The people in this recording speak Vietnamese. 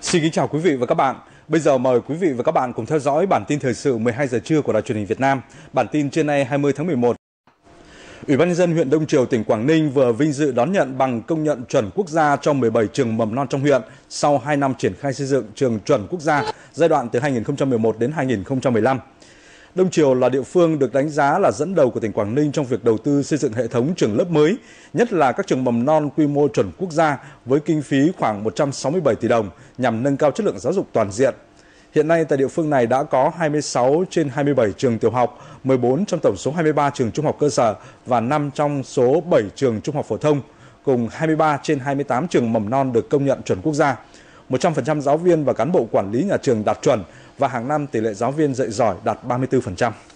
Xin kính chào quý vị và các bạn. Bây giờ mời quý vị và các bạn cùng theo dõi bản tin thời sự 12 giờ trưa của Đài Truyền hình Việt Nam. Bản tin trưa nay 20 tháng 11. Ủy ban nhân dân huyện Đông Triều, tỉnh Quảng Ninh vừa vinh dự đón nhận bằng công nhận chuẩn quốc gia cho 17 trường mầm non trong huyện sau 2 năm triển khai xây dựng trường chuẩn quốc gia giai đoạn từ 2011 đến 2015. Đông Triều là địa phương được đánh giá là dẫn đầu của tỉnh Quảng Ninh trong việc đầu tư xây dựng hệ thống trường lớp mới, nhất là các trường mầm non quy mô chuẩn quốc gia với kinh phí khoảng 167 tỷ đồng nhằm nâng cao chất lượng giáo dục toàn diện. Hiện nay tại địa phương này đã có 26 trên 27 trường tiểu học, 14 trong tổng số 23 trường trung học cơ sở và 5 trong số 7 trường trung học phổ thông, cùng 23 trên 28 trường mầm non được công nhận chuẩn quốc gia. 100% giáo viên và cán bộ quản lý nhà trường đạt chuẩn và hàng năm tỷ lệ giáo viên dạy giỏi đạt 34%.